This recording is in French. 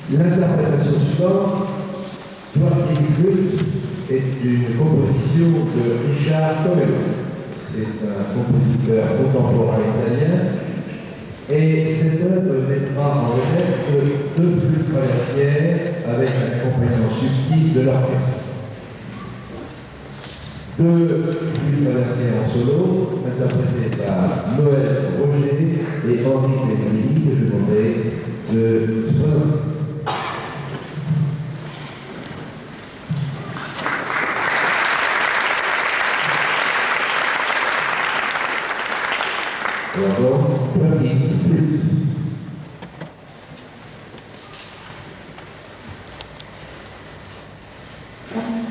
L'interprétation suivante, Toi et Culte, est une composition de Richard Torello. C'est un compositeur contemporain italien. Et cette œuvre mettra en relief deux flûtes traversières avec un accompagnement subtil de l'orchestre. Deux flûtes traversières en solo, interprétées par Noël Roger et Henri Pellegrini, que je demandais de se présenter. Alors, petite flûte. Thank you.